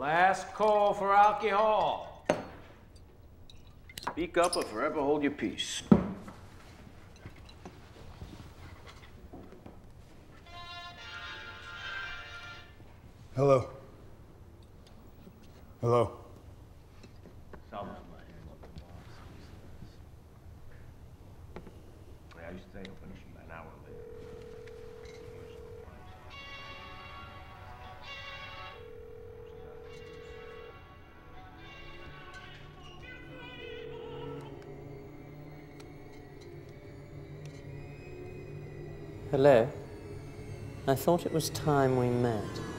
Last call for alcohol. Speak up or forever hold your peace. Hello. Hello. I used to say open an hour later. Hello? I thought it was time we met.